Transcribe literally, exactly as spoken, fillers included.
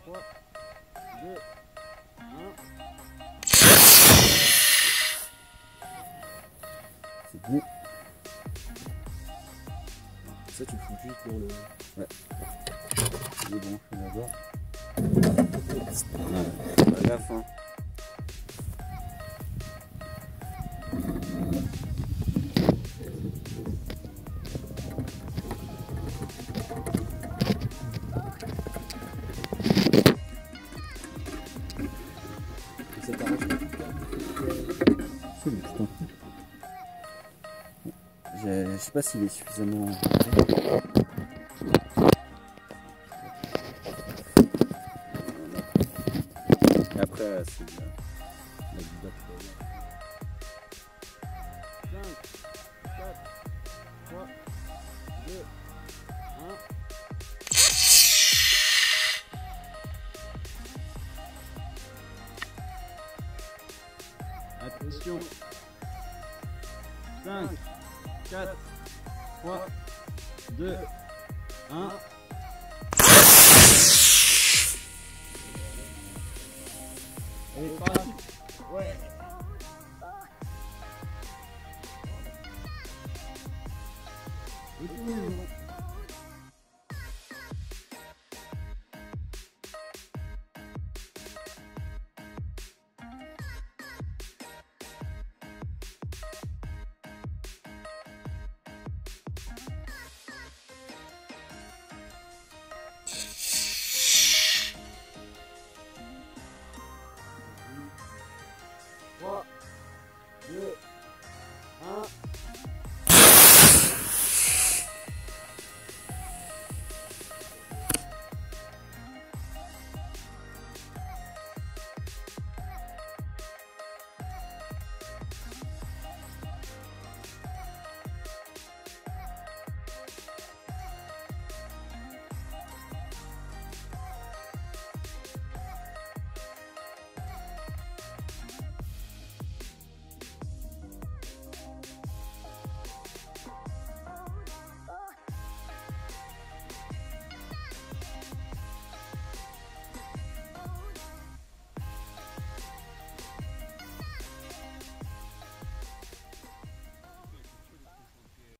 trois, deux, un. C'est bon. Ça, tu le fous juste dans le... Ouais. C'est bon, je vais d'abord. Ouais. Pas gaffe, hein. Ça t'arrange pas tout le temps. C'est bon, je t'en prie. Je, je sais pas s'il est suffisamment... Et après, c'est la, la guidade. cinq, quatre, trois, deux, un. Attention. cinq, quatre, trois, deux, un. Et parti. Ouais. Et tournez-vous.